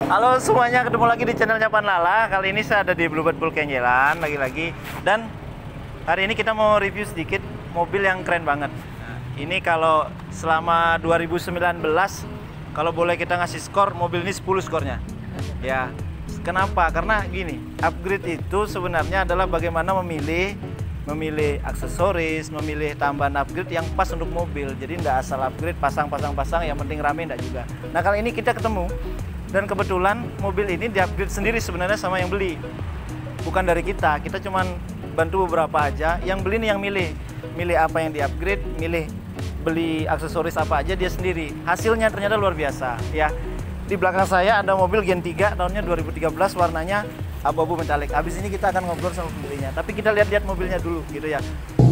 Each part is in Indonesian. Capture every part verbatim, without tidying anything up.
Halo semuanya, ketemu lagi di channelnya Pan Lala. Kali ini saya ada di Bluebird Pool Kenjelan lagi-lagi. Dan hari ini kita mau review sedikit mobil yang keren banget. Nah, ini kalau selama dua ribu sembilan belas, kalau boleh kita ngasih skor, mobil ini sepuluh skornya. Ya, kenapa? Karena gini, upgrade itu sebenarnya adalah bagaimana memilih memilih aksesoris, memilih tambahan upgrade yang pas untuk mobil. Jadi nggak asal upgrade pasang-pasang-pasang, yang penting rame nggak juga. Nah kali ini kita ketemu, dan kebetulan mobil ini di-upgrade sendiri sebenarnya sama yang beli. Bukan dari kita, kita cuman bantu beberapa aja. Yang beli nih yang milih. Milih apa yang di-upgrade, milih beli aksesoris apa aja dia sendiri. Hasilnya ternyata luar biasa ya. Di belakang saya ada mobil Gen tiga tahunnya dua ribu tiga belas, warnanya abu-abu metalik. Habis ini kita akan ngobrol sama pembelinya. Tapi kita lihat-lihat mobilnya dulu gitu ya.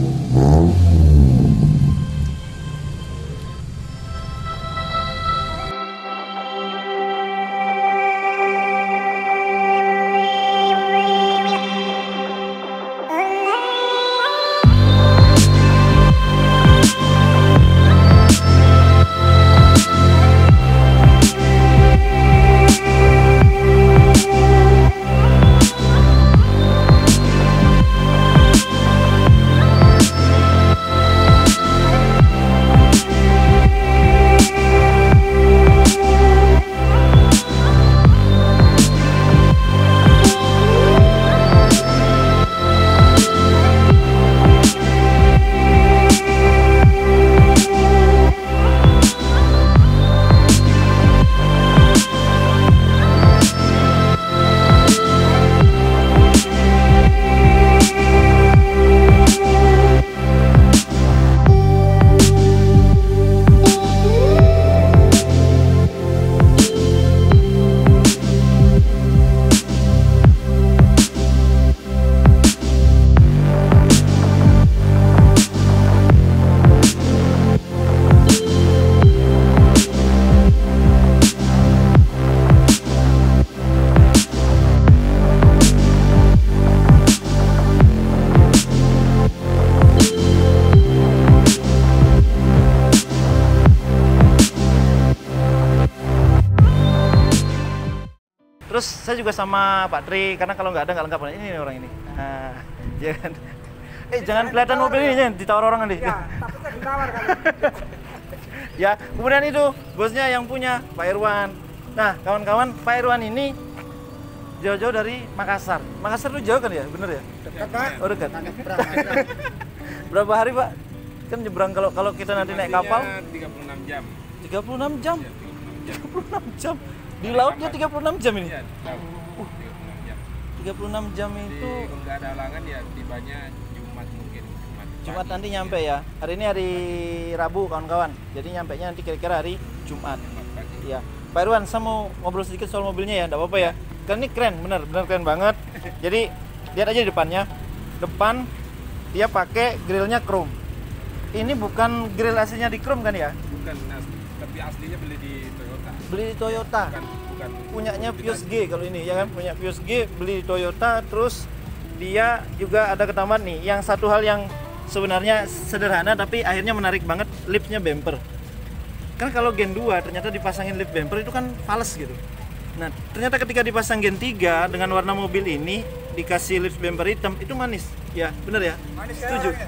Terus saya juga sama Pak Tri, karena kalau nggak ada nggak lengkap. Ini nih orang ini. Nah, jangan, eh jangan kelihatan mobil ini, jangan ditawar orang nanti. Ya, takutnya ditawar kali. Ya, kemudian itu bosnya yang punya Pak Irwan. Nah, kawan-kawan, Pak Irwan ini jauh-jauh dari Makassar. Makassar itu jauh kan ya, bener ya? Dekat, Pak. Oh dekat. Tanya berapa aja. Berapa hari Pak? Kan nyebrang kalau kalau kita nanti naik kapal? tiga puluh enam jam. tiga puluh enam jam. Ya, tiga puluh enam jam. Di lautnya tiga puluh enam jam ini. Iya, uh, tiga puluh enam jam. tiga puluh enam jam Jadi itu kalau nggak ada halangan ya tibanya Jumat mungkin. Jumat, Jumat pagi. nanti nyampe ya. Hari ini hari Rabu kawan-kawan. Jadi nyampe nya nanti kira-kira hari Jumat. Jumat pagi. Iya. Pak Irwan, saya mau ngobrol sedikit soal mobilnya ya, enggak apa-apa ya. Kan ini keren, bener, bener keren banget. Jadi lihat aja di depannya. Depan dia pakai grillnya chrome. Ini bukan grill aslinya di chrome kan ya? Bukan, as- tapi aslinya beli di Toyota. Beli di Toyota. Bukan, bukan. Punyanya Vios G kalau ini ya kan, punya Vios G, beli di Toyota. Terus dia juga ada ketambahan nih, yang satu hal yang sebenarnya sederhana tapi akhirnya menarik banget, lipsnya bumper. Kan kalau Gen dua ternyata dipasangin lip bumper itu kan fals gitu. Nah, ternyata ketika dipasang Gen tiga dengan warna mobil ini dikasih lip bumper hitam, itu manis. Ya, bener ya? Manis Setuju. kayak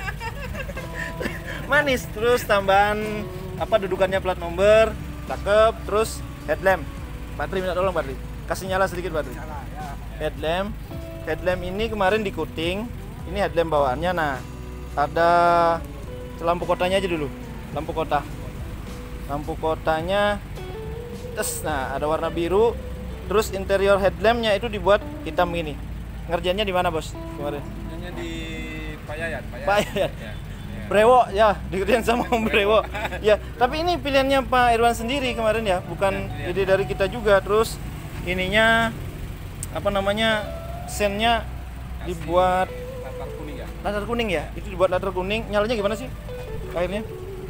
Manis. Terus tambahan apa, dudukannya plat nomor, cakep. Terus headlamp. Pak Tri minta tolong Pak Tri, kasih nyala sedikit Pak Tri. Salah, ya. Headlamp. Headlamp ini kemarin di coating. Ini headlamp bawaannya. Nah, ada lampu kotanya aja dulu. Lampu kota. Lampu kotanya. Terus, nah ada warna biru. Terus interior headlampnya itu dibuat hitam gini. Ngerjainnya di mana bos kemarin? Hanya di Pak Yayat. Pak Yayat. Ya, ya. Brewo ya, dikerjain sama Om Brewo. Ya, tapi ini pilihannya Pak Irwan sendiri kemarin ya, bukan Ya, ide dari kita juga. Terus ininya apa namanya? Sennya dibuat Latar kuning ya. latar kuning ya. Itu dibuat latar kuning. Nyalanya gimana sih? Akhirnya.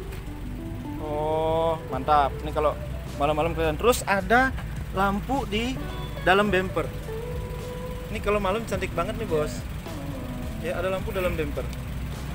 Oh, mantap. Ini kalau malam-malam kelihatan. Terus ada lampu di dalam bumper. Ini kalau malam cantik banget nih, Bos. Ya, ada lampu dalam bumper.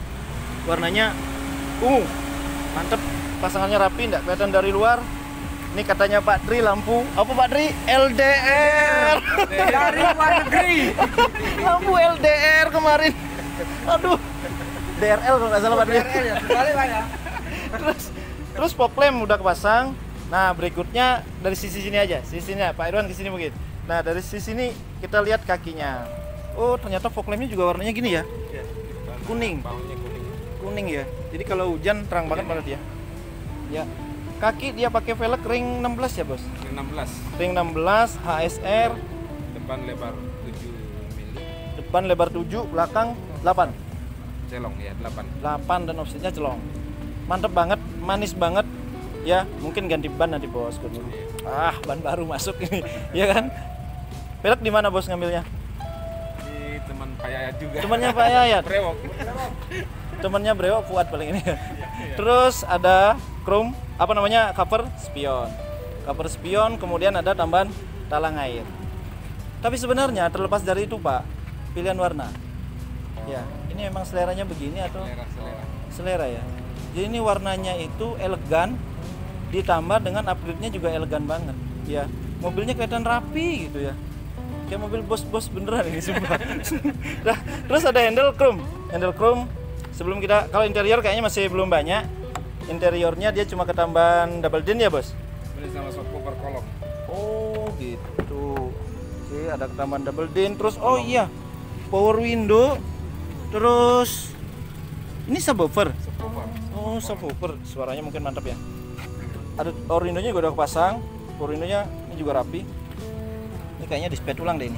Warnanya ungu, mantep, pasangannya rapi, nggak kelihatan dari luar. Ini katanya Pak Tri lampu apa Pak Tri? L D R. Dari luar negeri. Lampu L D R kemarin. Aduh. D R L kalau nggak salah Pak Tri. D R L ya, sekali Pak ya. Terus terus fog lamp udah kepasang. Nah, berikutnya dari sisi sini aja. Sisinya Pak Irwan ke sini mungkin. Nah, dari sisi ini kita lihat kakinya. Oh, ternyata fog lampnya juga warnanya gini ya. Kuning. Baunya kuning. Kuning ya. Jadi kalau hujan terang banget pada dia. Ya. Kaki dia pakai velg ring enam belas ya, Bos? enam belas. Ring enam belas H S R, Depan lebar tujuh mili. depan lebar tujuh, belakang delapan. Celong ya, delapan. delapan dan offsetnya celong. Mantep banget, manis banget. Ya, mungkin ganti ban nanti, Bos. Ah, ban baru masuk ini. Ya kan? Velg di mana, Bos, ngambilnya? Di teman Pak Yayat juga. Temannya Pak Yayat. Brewok. Temannya Brewok Fuad paling ini. Terus ada chrome apa namanya cover spion. Cover spion, kemudian ada tambahan talang air. Tapi sebenarnya terlepas dari itu, Pak, pilihan warna. Ya, ini memang seleranya begini atau Selera, selera. selera ya. Jadi ini warnanya itu elegan ditambah dengan upgrade-nya juga elegan banget. Ya, mobilnya kelihatan rapi gitu ya. Kayak mobil bos-bos beneran ini semua. Nah, terus ada handle chrome. Handle chrome sebelum kita kalau interior kayaknya masih belum banyak. Interiornya dia cuma ketambahan double din ya, Bos? Ini sama subwoofer kolong. Oh, gitu. Oke, ada ketambahan double din. Terus oh iya, power window. Terus ini subwoofer. Subwoofer. Oh, subwoofer. Suaranya mungkin mantap ya. Ada power window-nya juga udah kepasang. Power window-nya ini juga rapi. Ini kayaknya dispet ulang deh ini.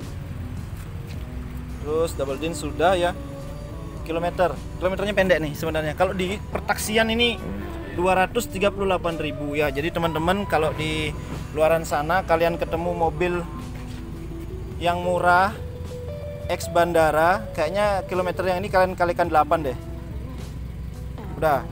Terus double din sudah ya. Kilometer. Kilometernya pendek nih sebenarnya. Kalau di pertaksian ini dua ratus tiga puluh delapan ribu ya. Jadi teman-teman kalau di luaran sana kalian ketemu mobil yang murah ex bandara, kayaknya kilometer yang ini kalian kalikan delapan deh. Udah.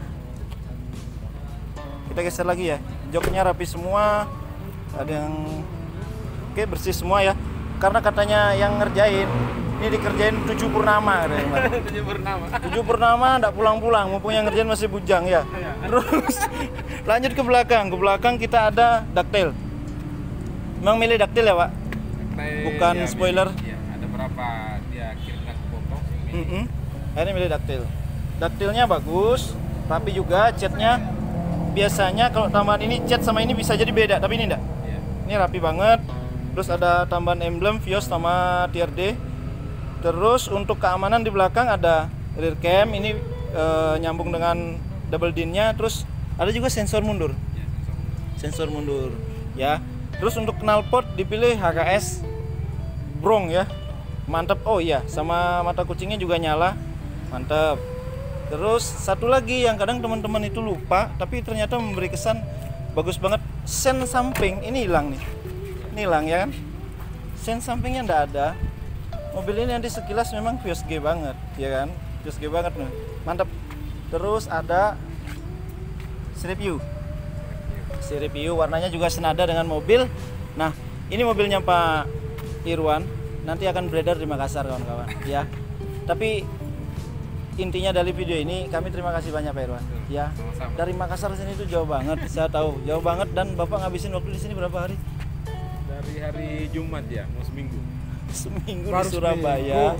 Kita geser lagi ya. Joknya rapi semua. Ada yang oke bersih semua ya. Karena katanya yang ngerjain ini dikerjain tujuh purnama katanya. Tujuh purnama. Tujuh purnama enggak pulang-pulang, mumpung yang ngerjain masih bujang ya. Terus lanjut ke belakang. Ke belakang kita ada ductile. Memang milih ductile ya, Pak? Bukan Ya, spoiler. Iya, ada berapa dia kirimkan foto. Mm -hmm. Akhirnya milih ductile. Ductile-nya bagus, rapi juga, catnya biasanya kalau tambahan ini cat sama ini bisa jadi beda, tapi ini enggak. Iya. Ini rapi banget. Terus ada tambahan emblem Vios sama T R D. Terus untuk keamanan di belakang ada rear cam ini e, nyambung dengan double din-nya. Terus ada juga sensor mundur. Ya, Sensor mundur ya. Terus untuk knalpot dipilih H K S Brong ya. Mantap. Oh iya, sama mata kucingnya juga nyala. Mantap. Terus satu lagi yang kadang teman-teman itu lupa tapi ternyata memberi kesan bagus banget. Sen samping ini hilang nih. Ini hilang ya kan? Sen sampingnya enggak ada. Mobil ini nanti sekilas memang Vios G banget, ya kan? Vios G banget nih, mantap. Terus ada sirip U, sirip U warnanya juga senada dengan mobil. Nah, ini mobilnya Pak Irwan, nanti akan beredar di Makassar kawan-kawan, ya. Tapi intinya dari video ini kami terima kasih banyak Pak Irwan, ya. Sama-sama. Dari Makassar sini itu jauh banget, saya tahu jauh banget dan Bapak ngabisin waktu di sini berapa hari? Dari hari Jumat ya, mau seminggu. Seminggu Baru di Surabaya.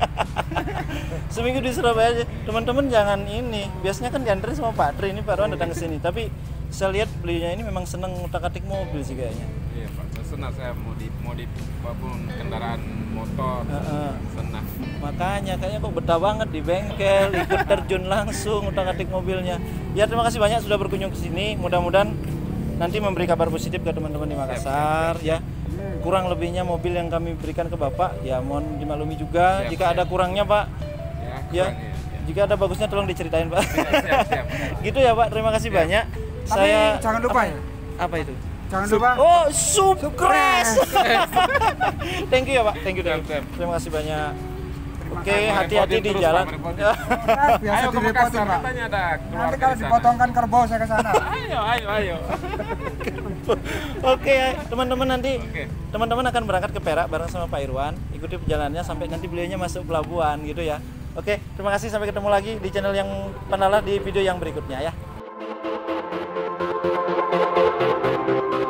Seminggu di Surabaya. Teman-teman jangan ini. Biasanya kan dianterin sama Pak Tri, ini Pak Irwan datang ke sini. Tapi saya lihat belinya ini memang seneng utak-atik mobil sih kayaknya. Iya Pak, saya senang saya modif modif apapun kendaraan motor. Heeh. Senang. Makanya kayaknya kok betah banget di bengkel, ikut terjun langsung utak-atik mobilnya. Ya terima kasih banyak sudah berkunjung ke sini. Mudah-mudahan nanti memberi kabar positif ke teman-teman di Makassar ya. Kurang lebihnya mobil yang kami berikan ke Bapak ya mohon dimaklumi juga Siap, jika siap. ada kurangnya Pak. Ya, Ya, kurang, ya, ya. jika ada bagusnya tolong diceritain Pak. Siap, siap, siap. Gitu ya Pak, terima kasih banyak. Tapi Saya jangan lupa apa, ya. apa itu? Jangan lupa. Oh, Supres. Thank you ya Pak, thank you. Siap, Thank you. siap. Terima kasih banyak. Terima Oke, kasih. hati-hati di Terus, jalan. Pak, repotin. Nah, biasa Ayo ke direpotin Makassar, Pak. katanya ada Nanti keluarga kalau di sana. dipotongkan kerbau saya ke sana. Ayo, ayo, ayo. Oke, teman-teman nanti Oke. teman-teman akan berangkat ke Perak bareng sama Pak Irwan. Ikuti perjalanannya sampai nanti beliaunya masuk pelabuhan gitu ya. Oke, terima kasih sampai ketemu lagi di channel yang Panala di video yang berikutnya ya. Bang.